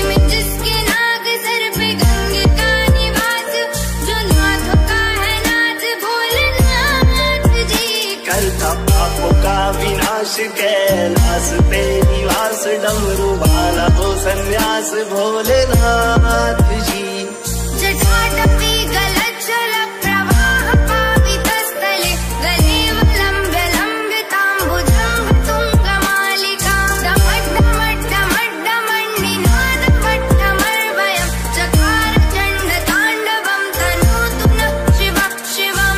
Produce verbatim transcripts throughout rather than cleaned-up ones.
में जिसके नाग सर पे गंगे का निवास, जो नाथों का है नाथ भोलेनाथ जी। करता पापों का विनाश कैलाश पे निवास, डमरू वाला हो संन्यास भोलेनाथ जी। जटाटवी गलज्जल प्रवाह पावितस्थले, गलेवलम्ब्य लम्बिताम्बुजं तुङ्गमालिका, डमड्डमड्डमड्डमण्डिनादमट्टमर्वयं, चकार चण्डताण्डवं तनोतु नः शिवः शिवम्।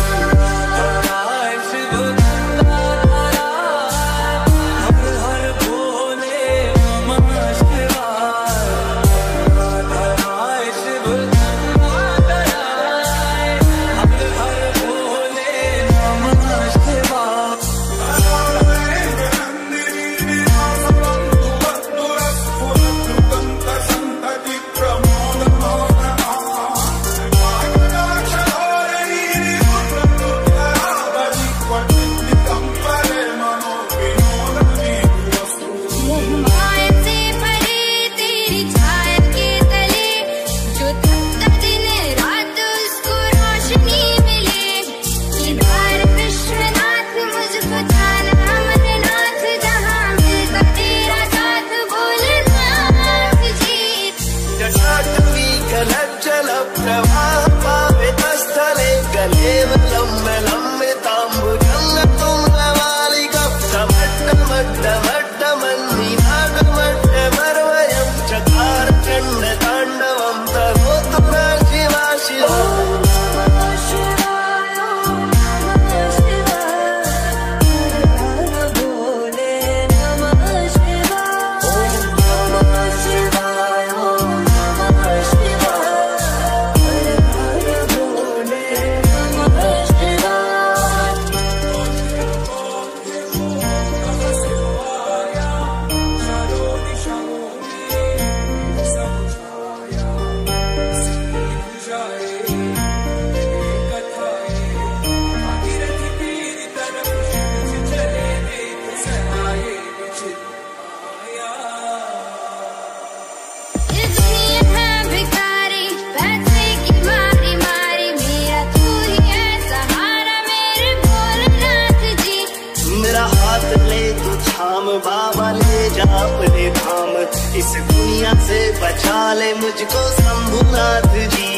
इस दुनिया से बचा ले मुझको शंभुनाथ जी।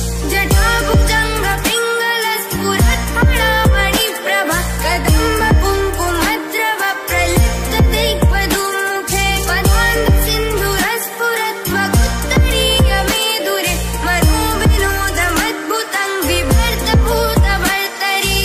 जटाभुजंग पिंगल स्फुरत् फणामणि प्रभा, कदम्ब कुङ्कुमद्रव प्रलिप्त दिग्वधूमुखे, पदान्त सिन्धुरस्फुरत् वगुत्तरीय मेदुरे, मनोविनोदमद्भुतं बिभर्त भूतभर्तरि।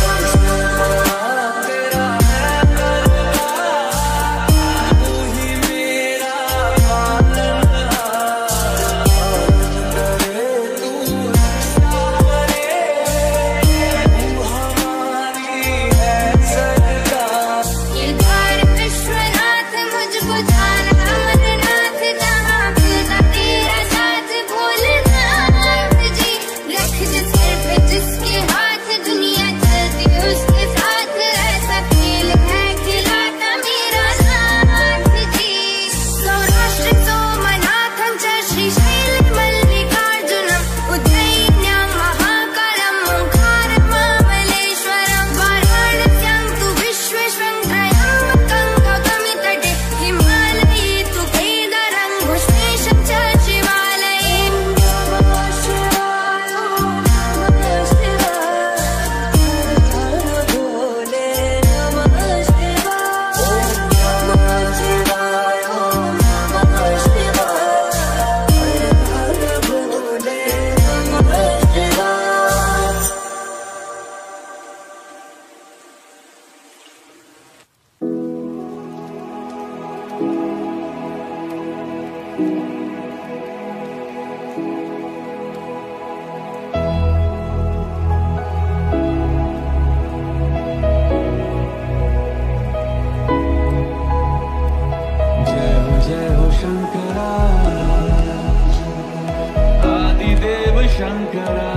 शंकरा,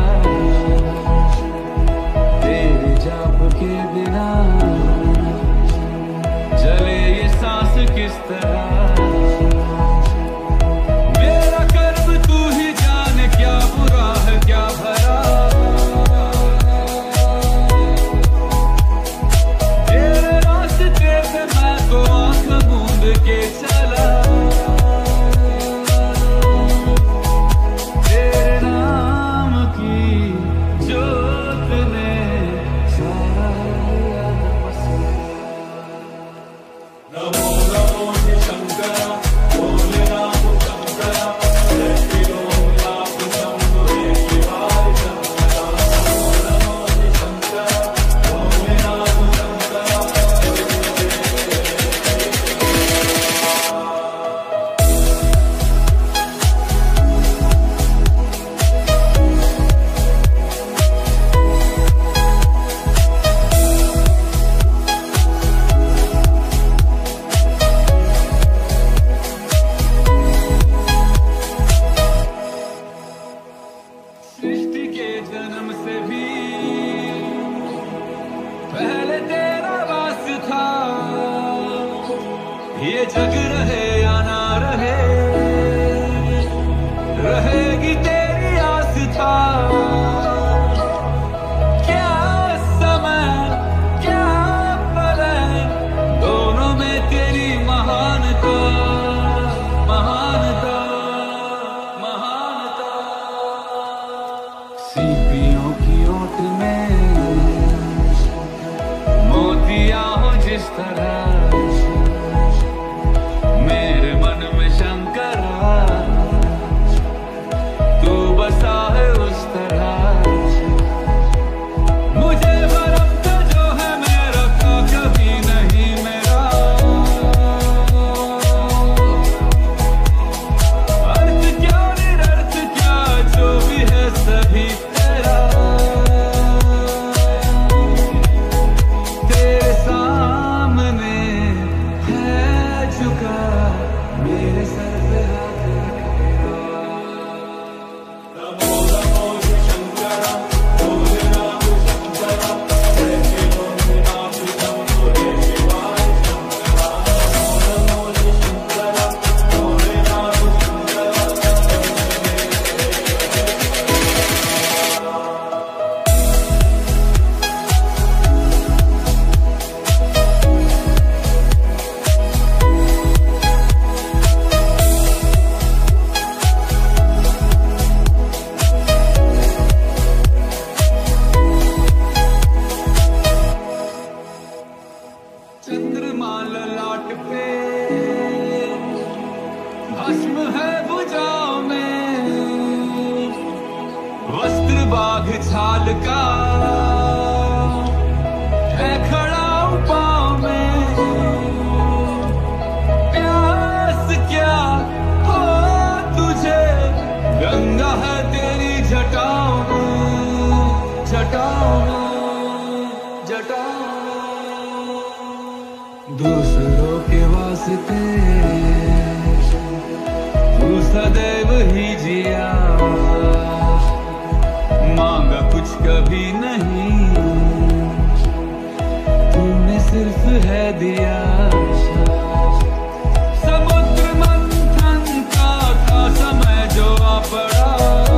तेरे जाप के बिना जले ये सांस किस तरह। बाघ छाल का है खड़ा पाँव में, प्यास क्या हो तुझे, गंगा है तेरी जटाओं में, जटाओं में, जटाओं में। दूसरों के वास्ते तू सदैव ही जिया, मांगा कुछ कभी नहीं, तूने सिर्फ है दिया। समुद्र मंथन का था समय जो आ पड़ा,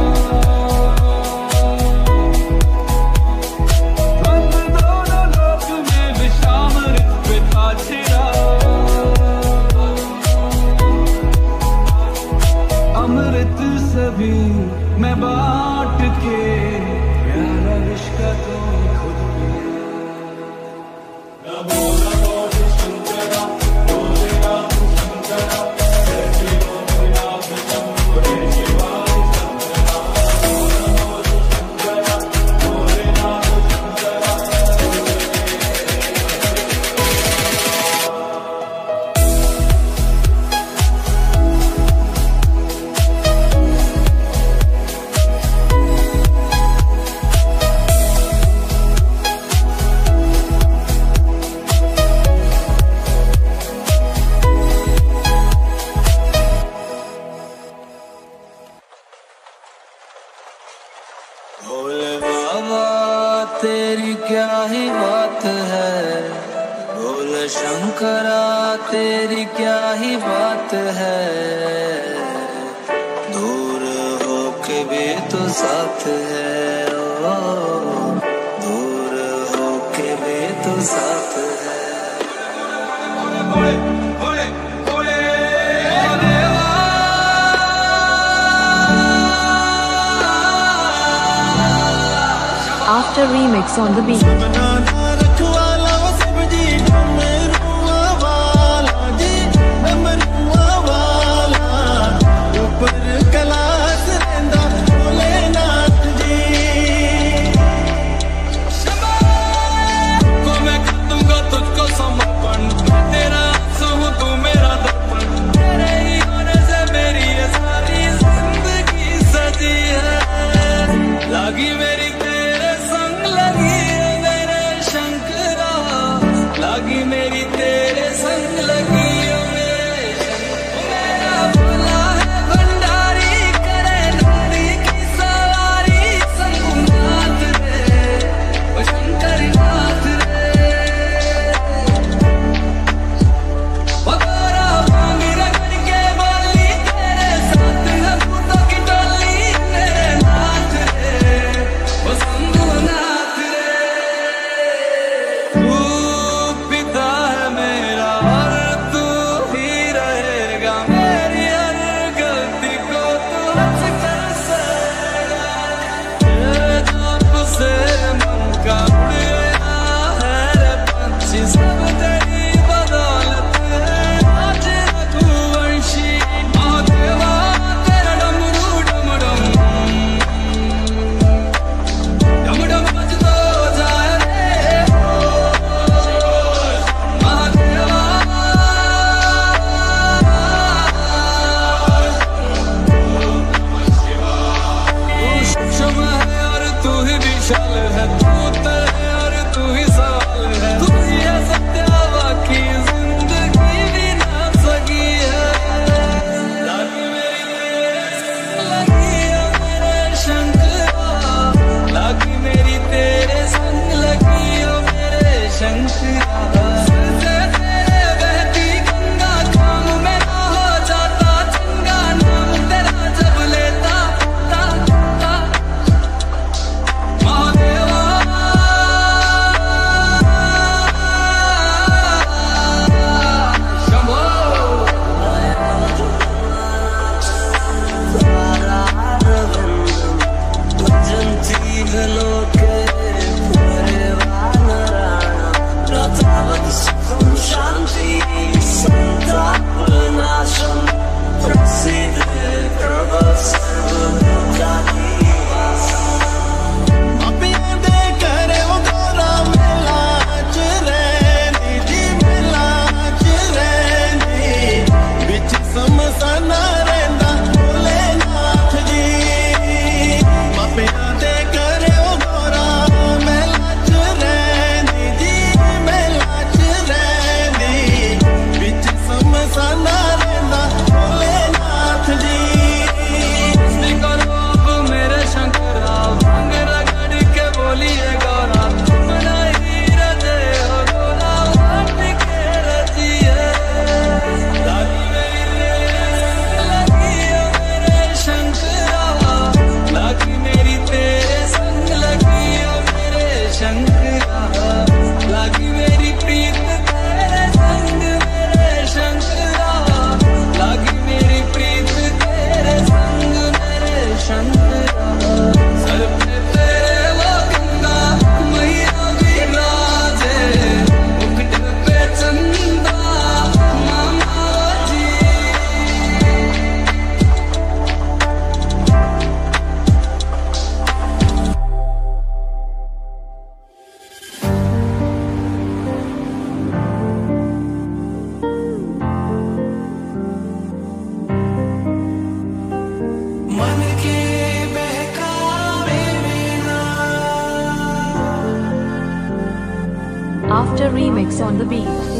बंद दोनों लोक में विषामृत पे था छिड़ा, अमृत सभी मैं बांट के, प्यारा विष का तुम खुद पिया। नमो नमो शंकरा, भोलेनाथ शंकरा, जय श्री भोलेनाथ शंभो शिवाय शंकरा। नमो नमो शंकरा, भोलेनाथ भोले बाबा तेरी क्या ही बात है, भोले शंकरा तेरी क्या ही बात है, दूर होके भी तो साथ है, ओ दूर होके भी तो साथ है। Bhole Bhole Bhole After remix on the beat. लगी मेरी तेरे संग, लगी है मेरे मन के बहकावे में ना। After remix on the beat.